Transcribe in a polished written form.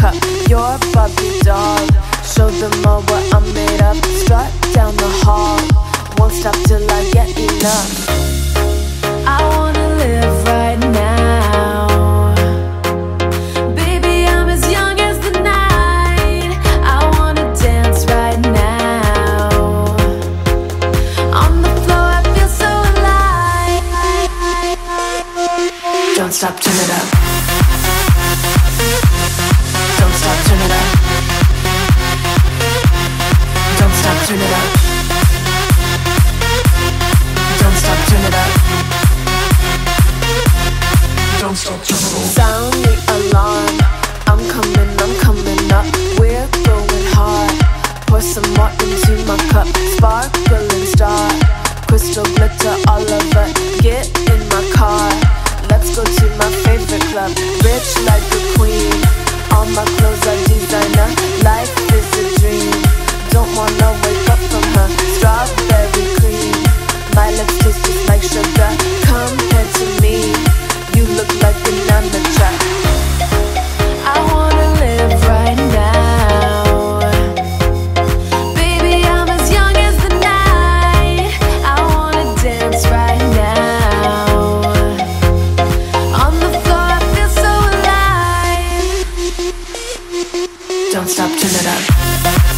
cup. You're a Barbie doll. Show them all what I'm made of. Strut down the hall. Won't stop till I get enough. I wanna live right now. Baby, I'm as young as the night. I wanna dance right now. On the floor, I feel so alive. Don't stop, turn it up. Don't stop, turn it up. Don't stop, turn it up. Don't stop, turn it up. Don't stop, turn it up. Sound the alarm. I'm coming up. We're going hard. Pour some more into my cup. Sparkling star. Crystal glitter all over. Get in my car. Let's go to my favorite club. Rich like a queen. All my clothes are designer. Life is a dream. Don't wanna wake up from her. Strawberry cream. My lips taste just like sugar. Compared to me, you look like an amateur. I wanna live right now. Baby, I'm as young as the night. I wanna dance right now. On the floor, I feel so alive. Don't stop, turn it up.